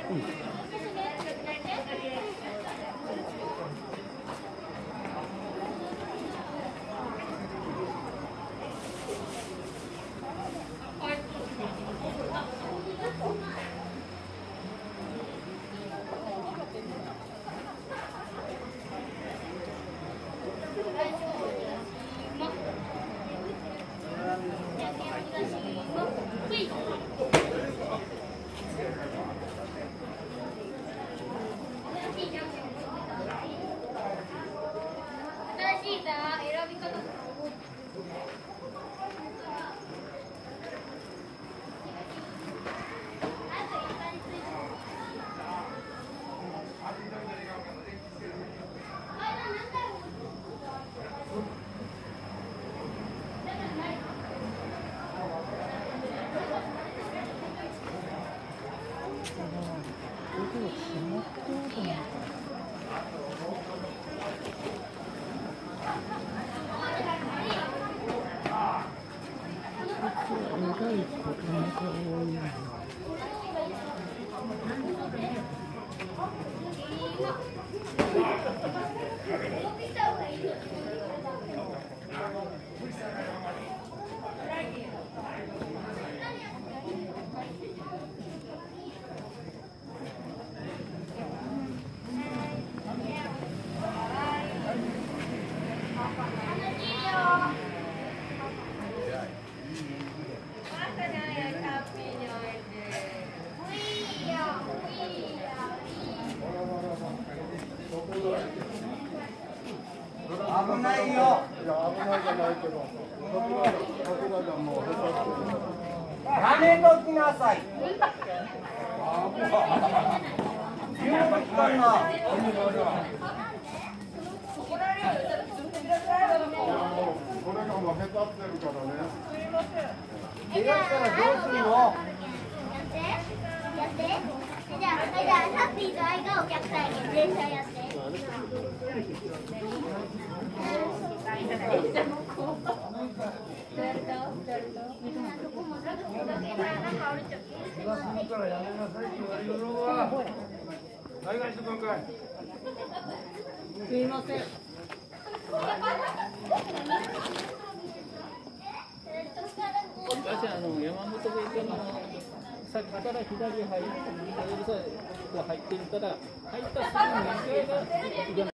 危ないよ。いや、危ないじゃないけど。やめときなさい。言うこと聞かんな。 これがもうへたってるからね。 怪我したらどうするの？ やって。じゃあ、ハッピーとアイがお客さんに連載やって。 すいません。 私山本で先から左入って、右から入ってるから、入ったすぐに2階が